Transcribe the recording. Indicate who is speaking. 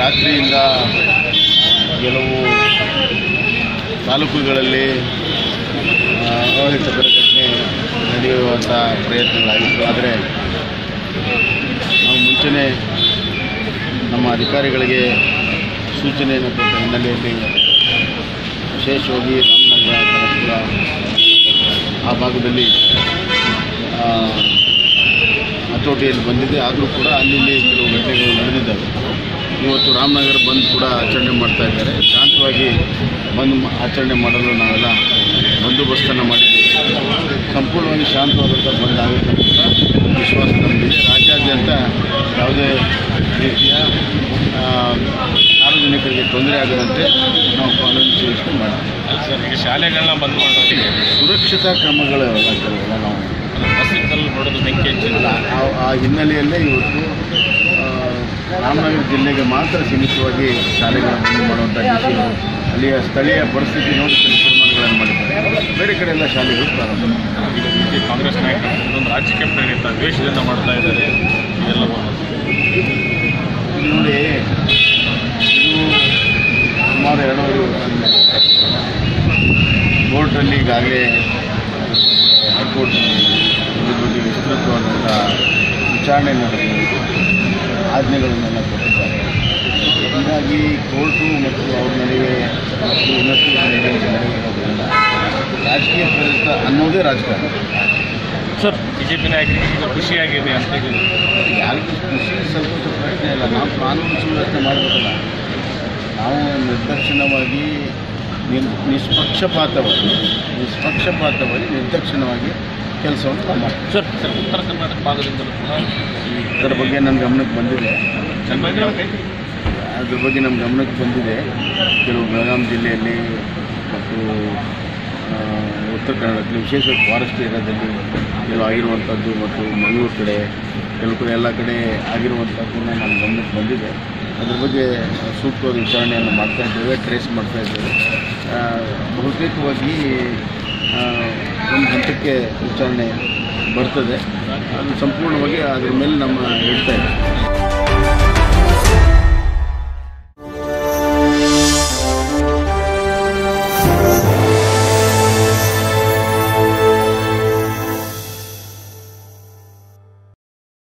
Speaker 1: ರಾತ್ರಿಯಿಂದ ಕೆಲವು ತಾಲೂಕುಗಳಲ್ಲಿ ಅಹಿತಕರ ಘಟನೆ ನಡೆಯುವಂಥ ಪ್ರಯತ್ನಗಳಾಗಿತ್ತು. ಆದರೆ ನಾವು ಮುಂಚೆನೇ ನಮ್ಮ ಅಧಿಕಾರಿಗಳಿಗೆ ಸೂಚನೆಯನ್ನು ಕೊಟ್ಟ ಹಿನ್ನೆಲೆಯಲ್ಲಿ ವಿಶೇಷವಾಗಿ ರಾಮನಗರ, ಕನಕಪುರ ಆ ಭಾಗದಲ್ಲಿ ಹತೋಟಿಯಲ್ಲಿ ಬಂದಿದೆ. ಆದರೂ ಕೂಡ ಅಲ್ಲಿ ಕೆಲವು ಘಟನೆಗಳು ನಡೆದಿದ್ದಾವೆ. ಇವತ್ತು ರಾಮನಗರ ಬಂದ್ ಕೂಡ ಆಚರಣೆ ಮಾಡ್ತಾ ಇದ್ದಾರೆ. ಶಾಂತವಾಗಿ ಬಂದ್ ಆಚರಣೆ ಮಾಡಲು ನಾವೆಲ್ಲ ಬಂದೋಬಸ್ತನ್ನು ಮಾಡಿದ್ದೇವೆ. ಸಂಪೂರ್ಣವಾಗಿ ಶಾಂತವಾದಂಥ ಬಂದ್ ಆಗುತ್ತೆ ಅಂತ ವಿಶ್ವಾಸ ನಮಗಿದೆ. ರಾಜ್ಯಾದ್ಯಂತ ಯಾವುದೇ ರೀತಿಯ ಸಾರ್ವಜನಿಕರಿಗೆ ತೊಂದರೆ ಆಗದಂತೆ ನಾವು ಕಾನೂನು ಸುವ್ಯವಸ್ಥೆ ಮಾಡ್ತೀವಿ.
Speaker 2: ಸರ್, ಈಗ ಶಾಲೆಗಳನ್ನ ಬಂದ್ ಮಾಡೋರಿಗೆ
Speaker 1: ಸುರಕ್ಷತಾ ಕ್ರಮಗಳು ಕೆಲವೆಲ್ಲ ನಾವು
Speaker 2: ಬಸ್ಸಿನಲ್ಲಿ ನೋಡೋದು ಬೆಂಕಿ ಹಚ್ಚಿಲ್ಲ.
Speaker 1: ಆ ಹಿನ್ನೆಲೆಯಲ್ಲೇ ಇವತ್ತು ರಾಮನಗರ ಜಿಲ್ಲೆಗೆ ಮಾತ್ರ ಸೀಮಿತವಾಗಿ ಶಾಲೆಗಳನ್ನು ಬಂದ್ ಮಾಡುವಂಥ ದಿಶೆ ಅಲ್ಲಿಯ ಸ್ಥಳೀಯ ಪರಿಸ್ಥಿತಿ ನೋಡಿ ಕೆಲವು ತೀರ್ಮಾನಗಳನ್ನು ಮಾಡಿದ್ದಾರೆ. ಬೇರೆ ಕಡೆ ಎಲ್ಲ ಶಾಲೆಗಳು ಪ್ರಾರಂಭ.
Speaker 2: ಈಗ ರೀತಿ ಕಾಂಗ್ರೆಸ್ ನಾಯಕರು ಒಂದು ರಾಜಕೀಯ ಪ್ರೇರಿತ ದ್ವೇಷದಿಂದ ಮಾಡ್ತಾ ಇದ್ದಾರೆ ಇದೆಲ್ಲವನ್ನು
Speaker 1: ನೋಡಿ. ಇದು ಸುಮಾರು 2 ಕೋರ್ಟಲ್ಲಿ ಈಗಾಗಲೇ ಹೈಕೋರ್ಟ್ ಇದ್ರ ಬಗ್ಗೆ ವಿಸ್ತೃತವಾದಂಥ ವಿಚಾರಣೆ ನಡೆದಿದೆ, ಆಜ್ಞೆಗಳನ್ನೆಲ್ಲ ಕೊಟ್ಟಿದ್ದಾರೆ. ಹೀಗಾಗಿ ಕೋರ್ಟು ಮತ್ತು ಅವ್ರ ನಡುವೆ ಮತ್ತು ಇನ್ವೆಸ್ಟಿಗೇಷನ್ ನಡೆಯುವುದರಿಂದ ರಾಜಕೀಯ ಪ್ರೇರಿತ ಅನ್ನೋದೇ ರಾಜಕಾರಣ.
Speaker 2: ಸರ್, ಬಿಜೆಪಿ ನಾಯಕರಿಗೆ ಈಗ ಖುಷಿಯಾಗಿದೆ ಅಂತ
Speaker 1: ಯಾರಿಗೂ ಖುಷಿ ಸಂತೋಷ ಪ್ರಶ್ನೆ ಇಲ್ಲ. ನಾವು ಕಾನೂನು ಸುವ್ಯವಸ್ಥೆ ಮಾಡಬೇಕಲ್ಲ. ನಾವು ನಿರ್ದಾಕ್ಷಿಣ್ಯವಾಗಿ ನಿಷ್ಪಕ್ಷಪಾತವಾಗಿ ನಿರ್ದಾಕ್ಷಿಣ್ಯವಾಗಿ ಕೆಲಸವನ್ನು ನಾವು ಮಾಡ್ತೀವಿ.
Speaker 2: ಸರ್, ಉತ್ತರ ಕರ್ನಾಟಕ ಭಾಗದಿಂದಲೂ ಕೂಡ
Speaker 1: ಅದರ ಬಗ್ಗೆ ನನ್ನ ಗಮನಕ್ಕೆ ಬಂದಿದೆ. ಕೆಲವು ಬೆಳಗಾಂ ಜಿಲ್ಲೆಯಲ್ಲಿ ಮತ್ತು ಉತ್ತರ ಕನ್ನಡದಲ್ಲಿ ವಿಶೇಷವಾಗಿ ಫಾರೆಸ್ಟ್ ಏರಿಯಾದಲ್ಲಿ ಕೆಲವು ಆಗಿರುವಂಥದ್ದು ಮತ್ತು ಮಂಗಳೂರು ಕಡೆ ಕೆಲವು ಕಡೆ ಎಲ್ಲ ಕಡೆ ಆಗಿರುವಂಥದ್ದನ್ನು ನಮ್ಮ ಗಮನಕ್ಕೆ ಬಂದಿದೆ. ಅದ್ರ ಬಗ್ಗೆ ಸೂಕ್ತವಾದ ವಿಚಾರಣೆಯನ್ನು ಮಾಡ್ತಾಯಿದ್ದೇವೆ, ಟ್ರೇಸ್ ಮಾಡ್ತಾಯಿದ್ದೇವೆ. ಬಹುತೇಕವಾಗಿ ಒಂದು ಹಂತಕ್ಕೆ ವಿಚಾರಣೆ ಬರ್ತದೆ. ಅದು ಸಂಪೂರ್ಣವಾಗಿ ಅದ್ರ ಮೇಲೆ ನಮ್ಮ ಹೇಳ್ತಾ ಇದೆ.